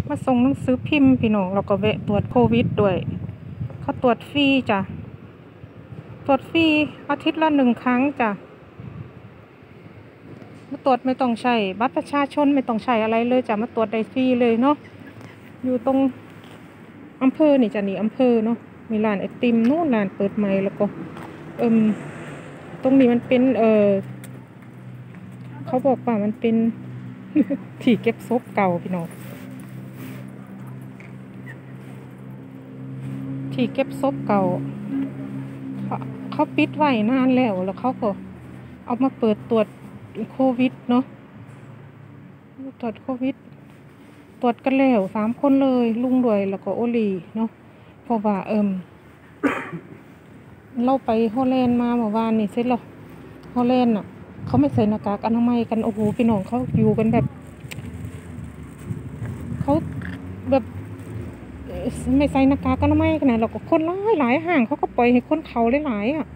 มาส่งหนังสือพิมพ์พี่น้องเราก็แวะตรวจโควิดด้วยเขาตรวจฟรีจ้ะตรวจฟรีอาทิตย์ละ1 ครั้งจ้ะมาตรวจไม่ต้องใช้บัตรประชาชนไม่ต้องใช้อะไรเลยจ้ะมาตรวจได้ฟรีเลยเนาะอยู่ตรงอำเภอนี่จ้ะนี่อำเภอเนาะมีร้านไอติมนู่นร้านเปิดใหม่แล้วก็ตรงนี้มันเป็นเขาบอกว่ามันเป็น ที่เก็บศพเก่าพี่น้องที่เก็บศพเก่าเขาปิดไว้นานแล้วเขาก็เอามาเปิดตรวจโควิดเนาะตรวจโควิดตรวจกันแล้ว3 คนเลยลุงด้วยแล้วก็โอลีเนาะเพราะว่าเราไปฮอลแลนด์มาเมื่อวานนี่เสร็จแล้วฮอลแลนด์น่ะเขาไม่ใส่หน้ากากอนามัยกันโอ้โหพี่น้องเขาอยู่กันแบบเขาแบบไม่ใส่หน้ากากอนามัยกันนะเราก็คนหลายห่างเขาก็ปล่อยให้คนเขาหลายอ่ะ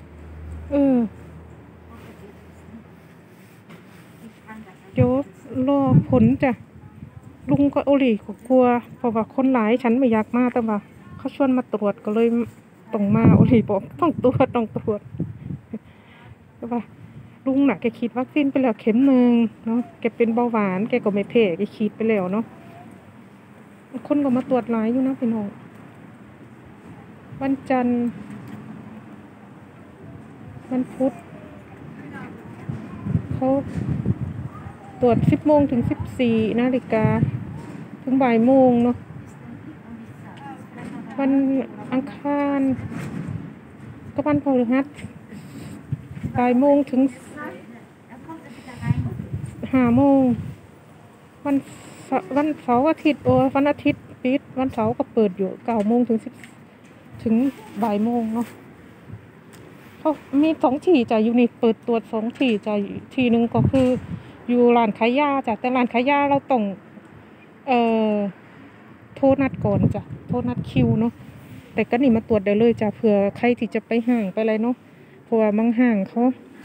เดี๋ยวรอผลจ้ะลุงก็โอลีก็กลัวเพราะว่าคนหลายฉันไม่อยากมาแต่ว่าเขาชวนมาตรวจก็เลยต้องมาโอลีบอกต้องตรวจแต่ว่าลุงน่ะแกฉีดวัคซีนไปแล้วเข็ม 1เนาะแกเป็นเบาหวานแกก็ไม่แพ้แกฉีดไปแล้วเนาะคนก็มาตรวจหลายอยู่นะพี่น้องวันจันทร์วันพุธเขาตรวจ10 โมงถึง14 นาฬิกาถึงบ่ายโมงเนาะวันอังคารก็วันพฤหัสบ่ายโมงถึง5 โมงวันเสาร์อาทิตย์วันอาทิตย์ปิดวันเสาร์ก็เปิดอยู่9 โมงถึงบ่ายโมงเนาะเขามี2 ที่จ้ะอยู่นี่เปิดตรวจ2 ที่จ้ะที่หนึ่งก็คืออยู่ร้านขายยาจ้ะแต่ร้านขายยาเราต้องโทรนัดก่อนจ้ะโทรนัดคิวเนาะแต่ก็นี่มาตรวจได้เลยจ้ะเผื่อใครที่จะไปห้างไปอะไรเนาะเพราะว่าบางห้างเขา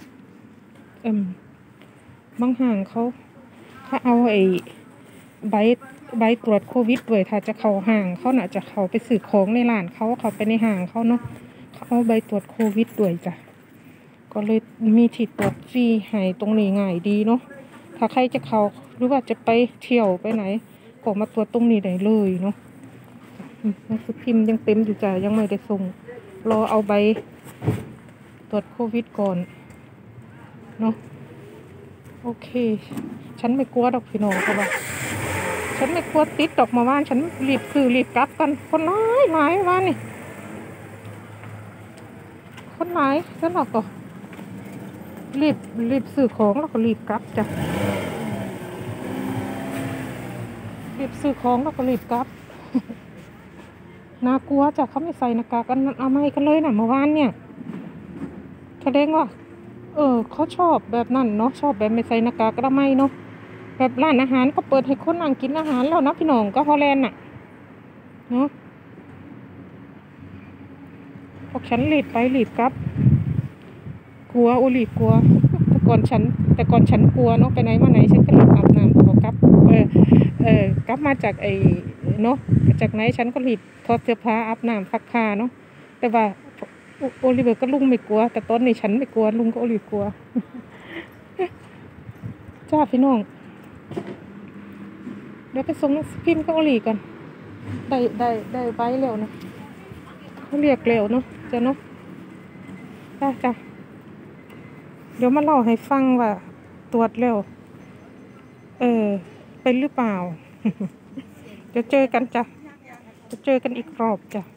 เอาใบตรวจโควิดด้วยถ้าจะเข้าห้างเขาน่ะจะเข้าไปซื้อของในร้านเขาไปในห้างเขาเนาะเขาเอาใบตรวจโควิดด้วยจ้ะก็เลยมีที่ตรวจฟรีให้ตรงนี้ง่ายดีเนาะถ้าใครจะเข้าหรือว่าจะไปเที่ยวไปไหนก็มาตรวจตรงนี้ได้เลยเนาะหนังสือพิมพ์ยังเต็มอยู่จ้ะยังไม่ได้ส่งรอเอาใบตรวจโควิดก่อนเนาะโอเคฉันไม่กลัวดอกพี่น้องเพราะว่าฉันไม่กลัวติดดอกมาว่านฉันรีบกลับกันคนหลายวันนี่คนหลายแล้วเราก็รีบซื้อของแล้วก็รีบกลับจ้ะรีบซื้อของแล้วก็รีบกลับ น่ากลัวจ้ะเขาไม่ใส่หน้ากากอนามัยกันเลยนะเมื่อวานเนี่ยแสดงว่าเขาชอบแบบนั้นเนาะชอบแบบไม่ใส่หน้ากากอนามัยเนาะแบบร้านอาหารก็เปิดให้คนนั่งกินอาหารแล้วนะพี่น้องก็ฮอลแลนด์น่ะเนาะพวกฉันรีบไปรีบกลับกลัวรีบกลัวแต่ก่อนฉันกลัวเนาะไปไหนมาไหนฉันก็รีบอาบน้ำพอกลับกลับมาจากเนาะจากไหนฉันก็รีบถอดเสื้อผ้าอาบน้ำซักผ้าเนาะแต่ว่าโอลิเวอร์ก็ลุงไม่กลัวแต่ตอนนี้ฉันไม่กลัวลุงก็โอลิเวอร์กลัว จ้าพี่น้องเดี๋ยวไปส่งพิมพ์ก็โอลิก่อนได้ไว้แล้วนะเขาเรียกแล้วเนาะจ้ะเนาะจ้าเดี๋ยวมาเล่าให้ฟังว่าตรวจแล้วเป็นหรือเปล่า เดี๋ยวเจอกันจ้ะจะเจอกันอีกรอบจ้ะ